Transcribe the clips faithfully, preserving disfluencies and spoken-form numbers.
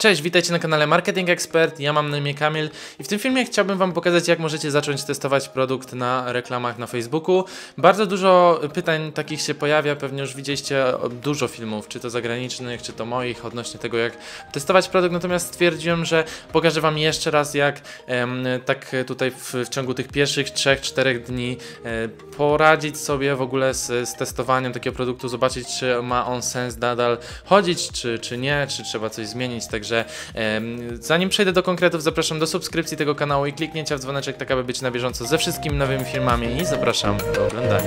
Cześć, witajcie na kanale Marketing Expert, ja mam na imię Kamil i w tym filmie chciałbym wam pokazać, jak możecie zacząć testować produkt na reklamach na Facebooku. Bardzo dużo pytań takich się pojawia, pewnie już widzieliście dużo filmów, czy to zagranicznych, czy to moich, odnośnie tego, jak testować produkt, natomiast stwierdziłem, że pokażę wam jeszcze raz, jak em, tak tutaj w, w ciągu tych pierwszych trzech czterech dni e, poradzić sobie w ogóle z, z testowaniem takiego produktu, zobaczyć, czy ma on sens nadal chodzić, czy, czy nie, czy trzeba coś zmienić. Także em, zanim przejdę do konkretów, zapraszam do subskrypcji tego kanału i kliknięcia w dzwoneczek, tak aby być na bieżąco ze wszystkimi nowymi filmami i zapraszam do oglądania.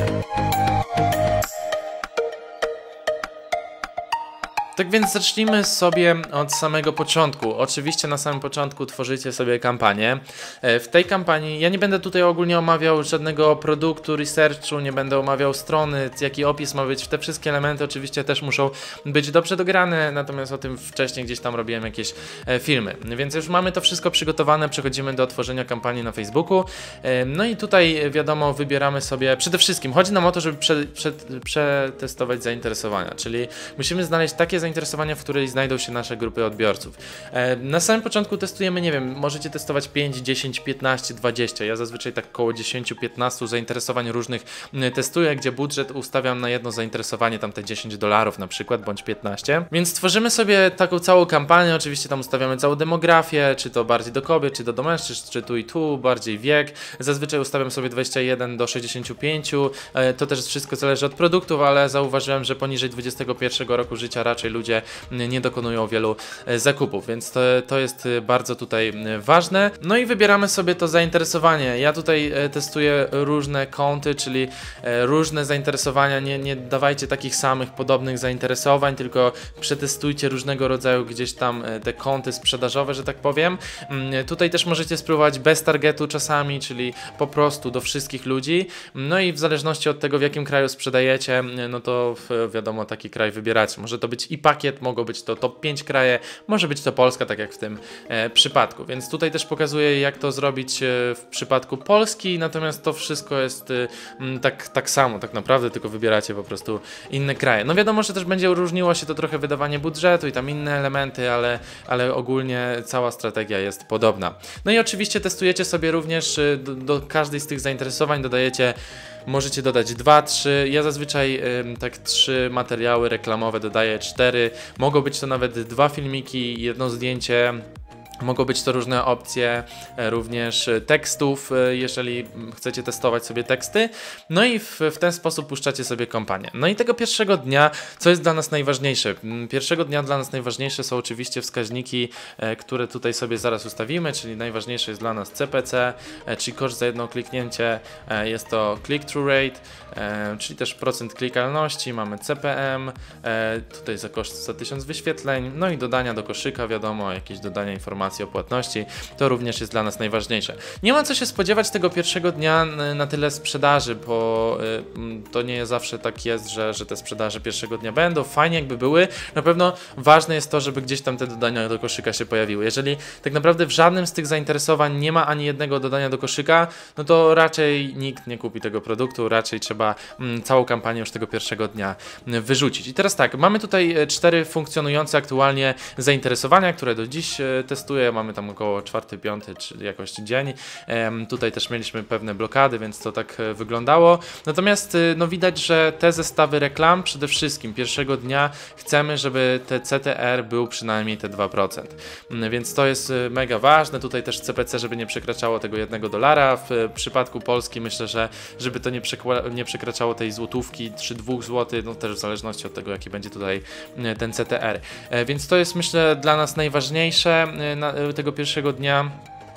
Tak więc zacznijmy sobie od samego początku. Oczywiście na samym początku tworzycie sobie kampanię. W tej kampanii, ja nie będę tutaj ogólnie omawiał żadnego produktu, researchu, nie będę omawiał strony, jaki opis ma być. Te wszystkie elementy oczywiście też muszą być dobrze dograne, natomiast o tym wcześniej gdzieś tam robiłem jakieś filmy. Więc już mamy to wszystko przygotowane, przechodzimy do tworzenia kampanii na Facebooku. No i tutaj wiadomo, wybieramy sobie, przede wszystkim chodzi nam o to, żeby prze, prze, przetestować zainteresowania, czyli musimy znaleźć takie zainteresowania, zainteresowania, w której znajdą się nasze grupy odbiorców. E, na samym początku testujemy, nie wiem, możecie testować pięć, dziesięć, piętnaście, dwadzieścia. Ja zazwyczaj tak około dziesięć piętnaście zainteresowań różnych m, testuję, gdzie budżet ustawiam na jedno zainteresowanie, tam te dziesięć dolarów na przykład, bądź piętnaście. Więc tworzymy sobie taką całą kampanię, oczywiście tam ustawiamy całą demografię, czy to bardziej do kobiet, czy to do mężczyzn, czy tu i tu, bardziej wiek. Zazwyczaj ustawiam sobie dwadzieścia jeden do sześćdziesięciu pięciu. E, to też wszystko zależy od produktów, ale zauważyłem, że poniżej dwudziestego pierwszego roku życia raczej ludzie nie dokonują wielu zakupów, więc to, to jest bardzo tutaj ważne. No i wybieramy sobie to zainteresowanie. Ja tutaj testuję różne kąty, czyli różne zainteresowania. Nie, nie dawajcie takich samych, podobnych zainteresowań, tylko przetestujcie różnego rodzaju gdzieś tam te kąty sprzedażowe, że tak powiem. Tutaj też możecie spróbować bez targetu czasami, czyli po prostu do wszystkich ludzi. No i w zależności od tego, w jakim kraju sprzedajecie, no to wiadomo, taki kraj wybieracie. Może to być i pakiet, mogą być to top pięć kraje, może być to Polska, tak jak w tym e, przypadku, więc tutaj też pokazuję, jak to zrobić e, w przypadku Polski, natomiast to wszystko jest e, m, tak, tak samo, tak naprawdę, tylko wybieracie po prostu inne kraje. No wiadomo, że też będzie różniło się to trochę wydawanie budżetu i tam inne elementy, ale, ale ogólnie cała strategia jest podobna. No i oczywiście testujecie sobie również e, do, do każdej z tych zainteresowań dodajecie. Możecie dodać dwa, trzy. Ja zazwyczaj y, tak trzy materiały reklamowe dodaję, cztery. Mogą być to nawet dwa filmiki, jedno zdjęcie. Mogą być to różne opcje również tekstów, jeżeli chcecie testować sobie teksty. No i w, w ten sposób puszczacie sobie kampanię. No i tego pierwszego dnia, co jest dla nas najważniejsze? Pierwszego dnia dla nas najważniejsze są oczywiście wskaźniki, które tutaj sobie zaraz ustawimy, czyli najważniejsze jest dla nas C P C, czyli koszt za jedno kliknięcie, jest to click-through rate, czyli też procent klikalności, mamy C P M, tutaj za koszt za tysiąc wyświetleń, no i dodania do koszyka, wiadomo, jakieś dodania informacji o płatności, to również jest dla nas najważniejsze. Nie ma co się spodziewać tego pierwszego dnia na tyle sprzedaży, bo y, to nie zawsze tak jest, że, że te sprzedaże pierwszego dnia będą. Fajnie jakby były. Na pewno ważne jest to, żeby gdzieś tam te dodania do koszyka się pojawiły. Jeżeli tak naprawdę w żadnym z tych zainteresowań nie ma ani jednego dodania do koszyka, no to raczej nikt nie kupi tego produktu, raczej trzeba mm, całą kampanię już tego pierwszego dnia wyrzucić. I teraz tak, mamy tutaj cztery funkcjonujące aktualnie zainteresowania, które do dziś y, testuję. Mamy tam około czwarty, piąty czy jakoś dzień. Ehm, tutaj też mieliśmy pewne blokady, więc to tak e, wyglądało. Natomiast no widać, że te zestawy reklam przede wszystkim pierwszego dnia chcemy, żeby te C T R był przynajmniej te dwa procent. Więc to jest mega ważne. Tutaj też C P C, żeby nie przekraczało tego jednego dolara. W e, przypadku Polski myślę, że żeby to nie, nie przekraczało tej złotówki czy dwóch złotych, no też w zależności od tego, jaki będzie tutaj e, ten C T R. E, więc to jest myślę dla nas najważniejsze e, na, tego pierwszego dnia.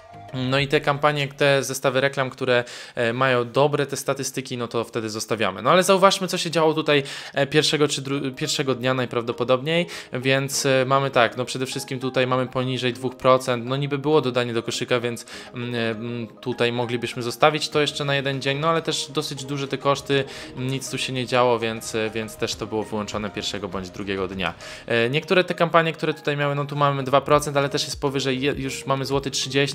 No i te kampanie, te zestawy reklam, które e, mają dobre te statystyki, no to wtedy zostawiamy. No ale zauważmy, co się działo tutaj e, pierwszego czy pierwszego dnia najprawdopodobniej, więc e, mamy tak, no przede wszystkim tutaj mamy poniżej dwóch procent, no niby było dodanie do koszyka, więc mm, tutaj moglibyśmy zostawić to jeszcze na jeden dzień, no ale też dosyć duże te koszty, nic tu się nie działo, więc, e, więc też to było wyłączone pierwszego bądź drugiego dnia. E, niektóre te kampanie, które tutaj miały, no tu mamy dwa procent, ale też jest powyżej, już mamy złoty trzydzieści,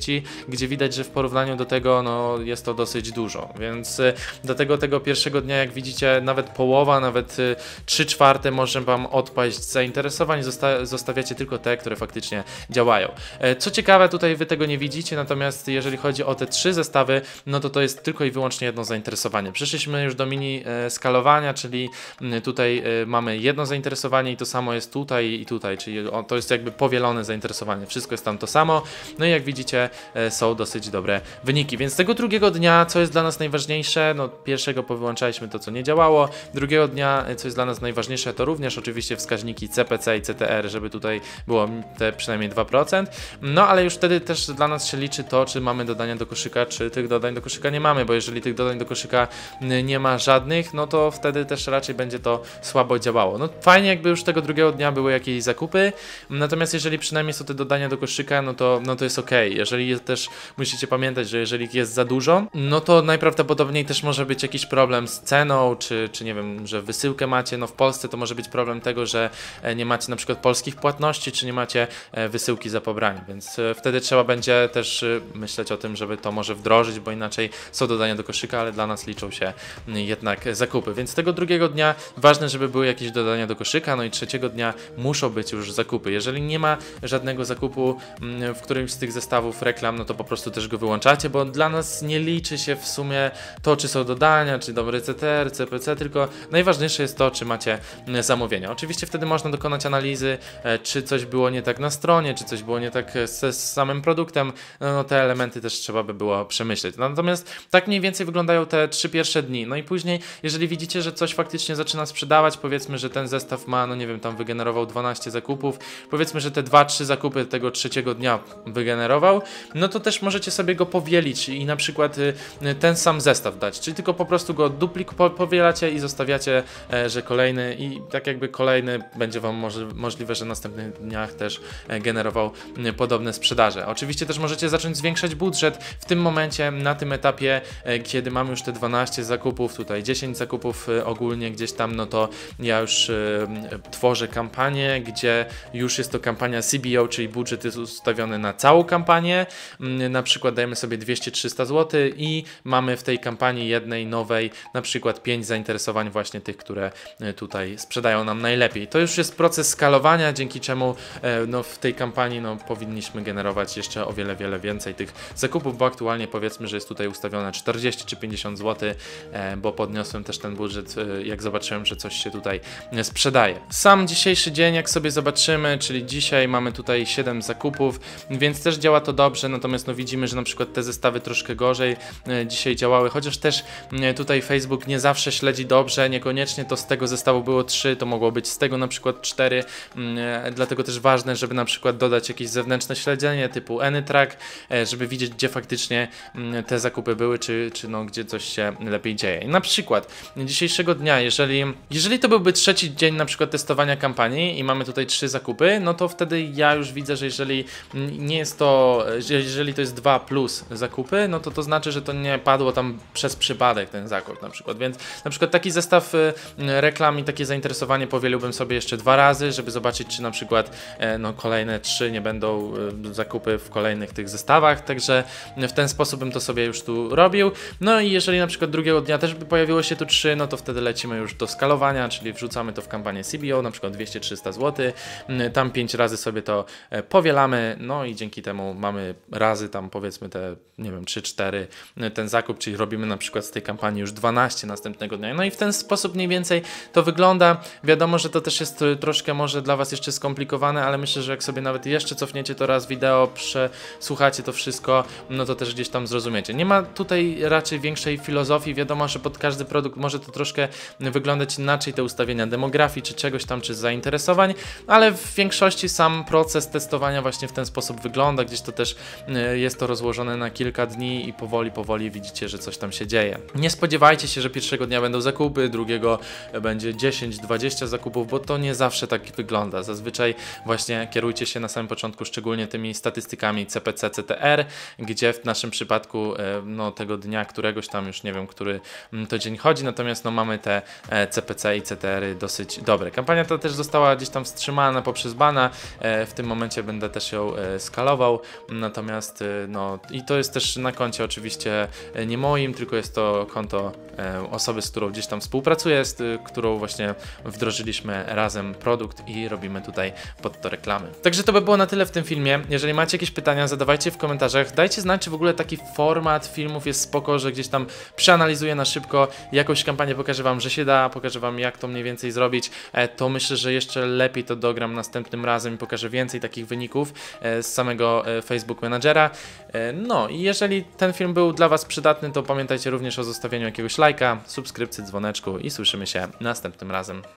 gdzie widać, że w porównaniu do tego no, jest to dosyć dużo, więc dlatego tego pierwszego dnia, jak widzicie, nawet połowa, nawet trzy czwarte może Wam odpaść z zainteresowań, zosta zostawiacie tylko te, które faktycznie działają. Co ciekawe, tutaj Wy tego nie widzicie, natomiast jeżeli chodzi o te trzy zestawy, no to to jest tylko i wyłącznie jedno zainteresowanie. Przeszliśmy już do mini e, skalowania, czyli m, tutaj e, mamy jedno zainteresowanie i to samo jest tutaj i tutaj, czyli o, to jest jakby powielone zainteresowanie. Wszystko jest tam to samo, no i jak widzicie e, są dosyć dobre wyniki, więc tego drugiego dnia, co jest dla nas najważniejsze, no pierwszego powyłączaliśmy to, co nie działało, drugiego dnia, co jest dla nas najważniejsze, to również oczywiście wskaźniki C P C i C T R, żeby tutaj było te przynajmniej dwa procent, no ale już wtedy też dla nas się liczy to, czy mamy dodania do koszyka, czy tych dodań do koszyka nie mamy, bo jeżeli tych dodań do koszyka nie ma żadnych, no to wtedy też raczej będzie to słabo działało. No fajnie, jakby już tego drugiego dnia były jakieś zakupy, natomiast jeżeli przynajmniej są te dodania do koszyka, no to, no to jest ok. Jeżeli jest też, musicie pamiętać, że jeżeli jest za dużo, no to najprawdopodobniej też może być jakiś problem z ceną, czy, czy nie wiem, że wysyłkę macie, no w Polsce to może być problem tego, że nie macie na przykład polskich płatności, czy nie macie wysyłki za pobranie, więc wtedy trzeba będzie też myśleć o tym, żeby to może wdrożyć, bo inaczej są dodania do koszyka, ale dla nas liczą się jednak zakupy, więc tego drugiego dnia ważne, żeby były jakieś dodania do koszyka, no i trzeciego dnia muszą być już zakupy. Jeżeli nie ma żadnego zakupu w którymś z tych zestawów reklam, no to po prostu też go wyłączacie, bo dla nas nie liczy się w sumie to, czy są dodania, czy dobre C T R, C P C, tylko najważniejsze jest to, czy macie zamówienia. Oczywiście wtedy można dokonać analizy, czy coś było nie tak na stronie, czy coś było nie tak ze z samym produktem, no, no te elementy też trzeba by było przemyśleć. Natomiast tak mniej więcej wyglądają te trzy pierwsze dni, no i później, jeżeli widzicie, że coś faktycznie zaczyna sprzedawać, powiedzmy, że ten zestaw ma, no nie wiem, tam wygenerował dwanaście zakupów, powiedzmy, że te dwa trzy zakupy tego trzeciego dnia wygenerował, no to też możecie sobie go powielić i na przykład y, ten sam zestaw dać, czyli tylko po prostu go duplik po, powielacie i zostawiacie, e, że kolejny i tak jakby kolejny będzie Wam może, możliwe, że w następnych dniach też e, generował y, podobne sprzedaże. Oczywiście też możecie zacząć zwiększać budżet w tym momencie, na tym etapie, e, kiedy mamy już te dwanaście zakupów, tutaj dziesięć zakupów e, ogólnie gdzieś tam, no to ja już e, tworzę kampanię, gdzie już jest to kampania C B O, czyli budżet jest ustawiony na całą kampanię, na przykład dajemy sobie dwieście trzysta złotych i mamy w tej kampanii jednej nowej na przykład pięć zainteresowań właśnie tych, które tutaj sprzedają nam najlepiej. To już jest proces skalowania, dzięki czemu no, w tej kampanii no, powinniśmy generować jeszcze o wiele, wiele więcej tych zakupów, bo aktualnie powiedzmy, że jest tutaj ustawione czterdzieści czy pięćdziesiąt złotych, bo podniosłem też ten budżet, jak zobaczyłem, że coś się tutaj sprzedaje. Sam dzisiejszy dzień, jak sobie zobaczymy, czyli dzisiaj mamy tutaj siedem zakupów, więc też działa to dobrze, natomiast no widzimy, że na przykład te zestawy troszkę gorzej e, dzisiaj działały, chociaż też e, tutaj Facebook nie zawsze śledzi dobrze, niekoniecznie to z tego zestawu było trzy, to mogło być z tego na przykład cztery, e, dlatego też ważne, żeby na przykład dodać jakieś zewnętrzne śledzenie typu AnyTrack, e, żeby widzieć, gdzie faktycznie m, te zakupy były, czy, czy no, gdzie coś się lepiej dzieje. I na przykład dzisiejszego dnia, jeżeli, jeżeli to byłby trzeci dzień na przykład testowania kampanii i mamy tutaj trzy zakupy, no to wtedy ja już widzę, że jeżeli nie jest to, jeżeli to jest dwa plus zakupy, no to to znaczy, że to nie padło tam przez przypadek ten zakup na przykład, więc na przykład taki zestaw reklam i takie zainteresowanie powieliłbym sobie jeszcze dwa razy, żeby zobaczyć, czy na przykład no, kolejne trzy nie będą zakupy w kolejnych tych zestawach, także w ten sposób bym to sobie już tu robił. No i jeżeli na przykład drugiego dnia też by pojawiło się tu trzy, no to wtedy lecimy już do skalowania, czyli wrzucamy to w kampanię C B O, na przykład dwieście trzysta złotych, tam pięć razy sobie to powielamy, no i dzięki temu mamy razy tam powiedzmy te, nie wiem, trzy cztery ten zakup, czyli robimy na przykład z tej kampanii już dwanaście następnego dnia. No i w ten sposób mniej więcej to wygląda. Wiadomo, że to też jest troszkę może dla Was jeszcze skomplikowane, ale myślę, że jak sobie nawet jeszcze cofniecie to raz wideo, przesłuchacie to wszystko, no to też gdzieś tam zrozumiecie. Nie ma tutaj raczej większej filozofii, wiadomo, że pod każdy produkt może to troszkę wyglądać inaczej, te ustawienia demografii, czy czegoś tam, czy zainteresowań, ale w większości sam proces testowania właśnie w ten sposób wygląda, gdzieś to też jest to rozłożone na kilka dni i powoli, powoli widzicie, że coś tam się dzieje. Nie spodziewajcie się, że pierwszego dnia będą zakupy, drugiego będzie dziesięć dwadzieścia zakupów, bo to nie zawsze tak wygląda. Zazwyczaj właśnie kierujcie się na samym początku szczególnie tymi statystykami C P C, C T R, gdzie w naszym przypadku no, tego dnia któregoś tam już nie wiem, który to dzień chodzi, natomiast no, mamy te C P C i C T R-y dosyć dobre. Kampania ta też została gdzieś tam wstrzymana poprzez bana, w tym momencie będę też ją skalował, natomiast Natomiast no i to jest też na koncie oczywiście nie moim, tylko jest to konto osoby, z którą gdzieś tam współpracuję, z którą właśnie wdrożyliśmy razem produkt i robimy tutaj pod to reklamy. Także to by było na tyle w tym filmie. Jeżeli macie jakieś pytania, zadawajcie w komentarzach. Dajcie znać, czy w ogóle taki format filmów jest spoko, że gdzieś tam przeanalizuję na szybko jakąś kampanię, pokażę wam, że się da, pokażę wam, jak to mniej więcej zrobić. To myślę, że jeszcze lepiej to dogram następnym razem i pokażę więcej takich wyników z samego Facebook Managera. No i jeżeli ten film był dla was przydatny, to pamiętajcie również o zostawieniu jakiegoś lajka, subskrypcji, dzwoneczku i słyszymy się następnym razem.